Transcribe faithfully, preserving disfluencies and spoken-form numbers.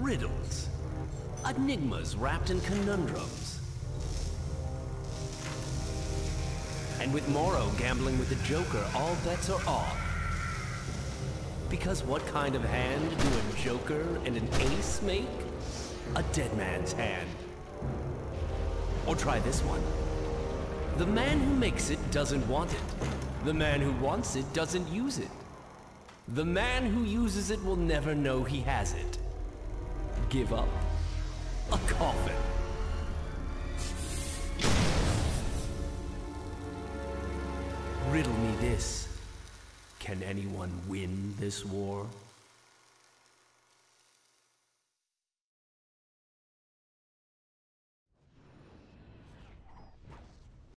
riddles, enigmas wrapped in conundrums. And with Morrow gambling with the Joker, all bets are off. Because what kind of hand do a Joker and an ace make? A dead man's hand. Or try this one. The man who makes it doesn't want it. The man who wants it doesn't use it. The man who uses it will never know he has it. Give up? A coffin. Riddle me this. Can anyone win this war?